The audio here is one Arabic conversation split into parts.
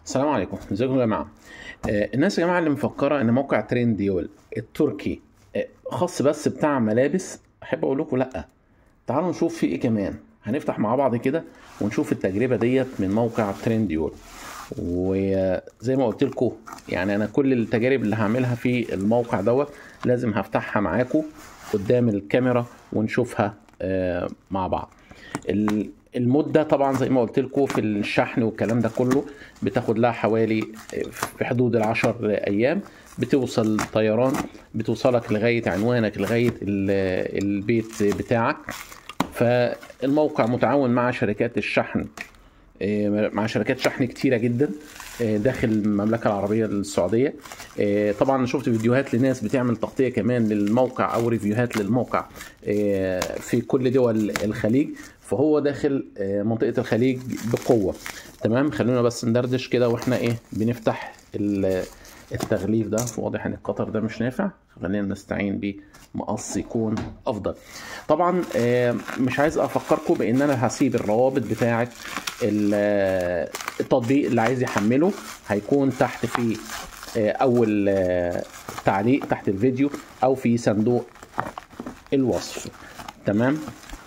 السلام عليكم، ازيكم يا جماعه. الناس يا جماعه اللي مفكره ان موقع ترينديول التركي خاص بس بتاع ملابس، احب اقول لكم لا. تعالوا نشوف في ايه كمان. هنفتح مع بعض كده ونشوف التجربه ديت من موقع ترينديول. وزي ما قلت لكم يعني انا كل التجارب اللي هعملها في الموقع دوت لازم هفتحها معاكم قدام الكاميرا ونشوفها مع بعض. المدة طبعا زي ما قلت لكم في الشحن والكلام ده كله بتاخد لها حوالي في حدود 10 أيام. بتوصل طيران، بتوصلك لغاية عنوانك، لغاية البيت بتاعك. فالموقع متعاون مع شركات الشحن، مع شركات شحن كتيرة جدا داخل المملكة العربية السعودية. طبعا شفت فيديوهات لناس بتعمل تغطية كمان للموقع أو ريفيوهات للموقع في كل دول الخليج. فهو داخل منطقة الخليج بقوة. تمام، خلونا بس ندردش كده واحنا بنفتح التغليف ده. واضح ان القطر ده مش نافع، خلينا نستعين بمقص يكون افضل. طبعا مش عايز افكركم بان انا هسيب الروابط بتاعه التطبيق اللي عايز يحمله، هيكون تحت في اول تعليق تحت الفيديو او في صندوق الوصف. تمام،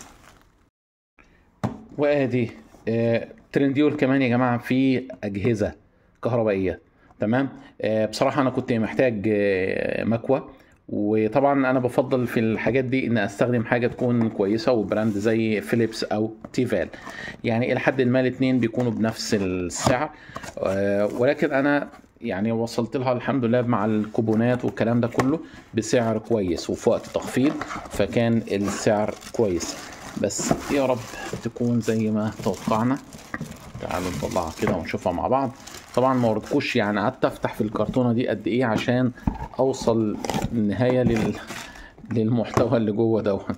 وادي ترينديول كمان يا جماعه في اجهزه كهربائيه. تمام، بصراحه انا كنت محتاج مكوه، وطبعا انا بفضل في الحاجات دي ان استخدم حاجه تكون كويسه وبراند زي فيليبس او تيفال. يعني الى حد ما الاثنين بيكونوا بنفس السعر، ولكن انا يعني وصلت لها الحمد لله مع الكوبونات والكلام ده كله بسعر كويس وفي وقت تخفيض، فكان السعر كويس. بس يا رب تكون زي ما توقعنا. تعالوا نطلعها كده ونشوفها مع بعض. طبعا ما وريتكوش يعني قعدت افتح في الكرتونه دي قد ايه عشان اوصل النهايه للمحتوى اللي جوه دوت.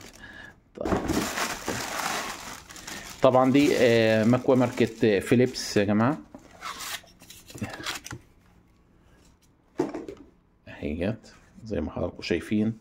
طبعا دي مكوه ماركه فيليبس يا جماعه اهيت زي ما حضراتكم شايفين.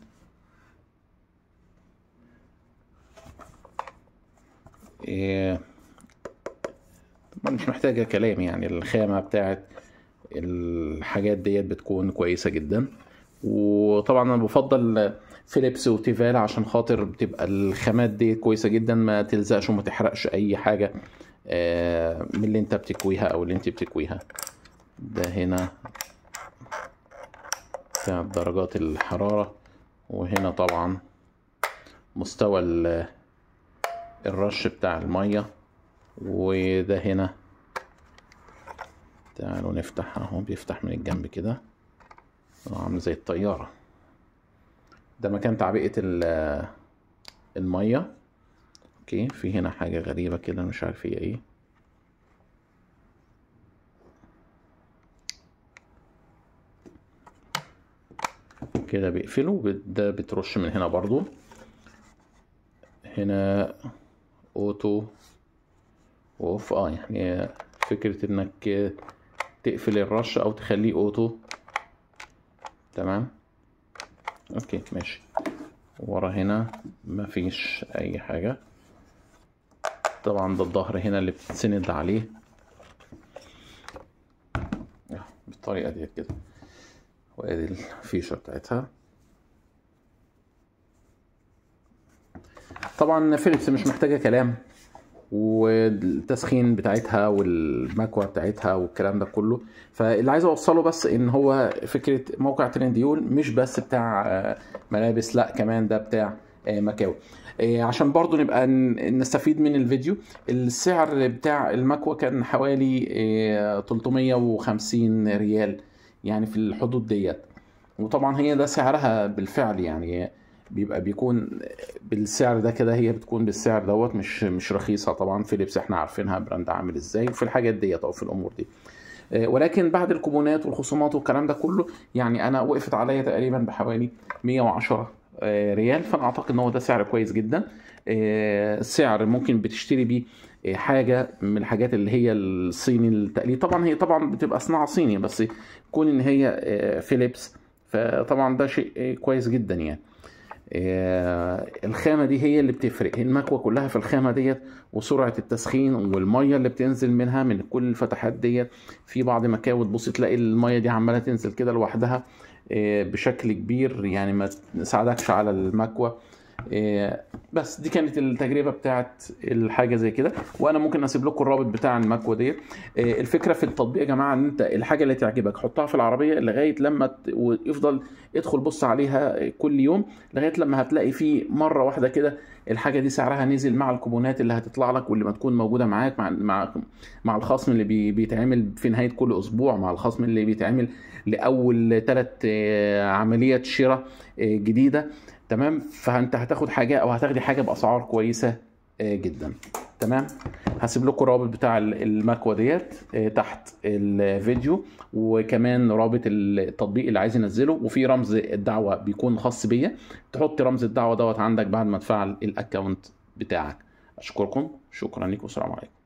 طبعا مش محتاجة كلام، يعني الخامة بتاعت الحاجات ديت بتكون كويسة جدا. وطبعا انا بفضل فيليبس وتيفال عشان خاطر بتبقى الخامات دي كويسة جدا، ما تلزقش وما تحرقش اي حاجة من اللي انت بتكويها او اللي انت بتكويها. ده هنا بتاع درجات الحرارة، وهنا طبعا مستوى الرش بتاع المية، وده هنا تعالوا نفتح اهو، بيفتح من الجنب كده عامل زي الطيارة. ده مكان تعبئة المية. اوكي، في هنا حاجة غريبة كده مش عارف هي ايه. كده بيقفله، ده بترش من هنا برضو. هنا اوتو اوف، يعني فكرة انك تقفل الرش او تخليه اوتو. تمام، اوكي ماشي. ورا هنا مفيش اي حاجة. طبعا ده الظهر هنا اللي بتتسند عليه بالطريقة دي كده، وادي الفيشة بتاعتها. طبعا فيليبس مش محتاجة كلام، والتسخين بتاعتها والمكوى بتاعتها والكلام ده كله. فاللي عايز اوصله بس ان هو فكرة موقع ترينديول مش بس بتاع ملابس، لا كمان ده بتاع مكاوي. عشان برضو نبقى نستفيد من الفيديو. السعر بتاع المكوى كان حوالي 350 ريال، يعني في الحدود ديت. وطبعا هي ده سعرها بالفعل، يعني بيكون بالسعر ده كده، هي بتكون بالسعر دوت، مش رخيصه طبعا. فيليبس احنا عارفينها براند عامل ازاي في الحاجات ديت او في الامور دي. ولكن بعد الكوبونات والخصومات والكلام ده كله، يعني انا وقفت عليا تقريبا بحوالي 110 ريال. فانا اعتقد ان هو ده سعر كويس جدا. السعر ممكن بتشتري بيه حاجه من الحاجات اللي هي الصيني التقليد. طبعا هي طبعا بتبقى صناعه صيني، بس كون ان هي فيليبس فطبعا ده شيء كويس جدا يعني. الخامة دي هي اللي بتفرق، المكوة كلها في الخامة ديت، وسرعة التسخين والمية اللي بتنزل منها من كل الفتحات ديت. في بعض مكاوي تبص تلاقي المية دي عمالة تنزل كده لوحدها بشكل كبير، يعني ما تساعدكش على المكوة. بس دي كانت التجربة بتاعت الحاجة زي كده، وانا ممكن اسيب لكم الرابط بتاع المكوة ديت. الفكرة في التطبيق يا جماعة ان انت الحاجة اللي تعجبك حطها في العربية لغاية لما ويفضل ادخل بص عليها كل يوم لغاية لما هتلاقي فيه مرة واحدة كده الحاجة دي سعرها نزل مع الكوبونات اللي هتطلع لك واللي ما تكون موجودة معاك، مع الخصم اللي بيتعمل في نهاية كل اسبوع، مع الخصم اللي بيتعمل لأول 3 عمليات شراء جديدة. تمام، فانت هتاخد حاجه او هتاخدي حاجه باسعار كويسه جدا. تمام، هسيب لكم الرابط بتاع المكوه ديت تحت الفيديو، وكمان رابط التطبيق اللي عايز ينزله، وفي رمز الدعوه بيكون خاص بيا، تحط رمز الدعوه دوت عندك بعد ما تفعل الاكونت بتاعك. اشكركم، شكرا لكم، والسلام عليكم.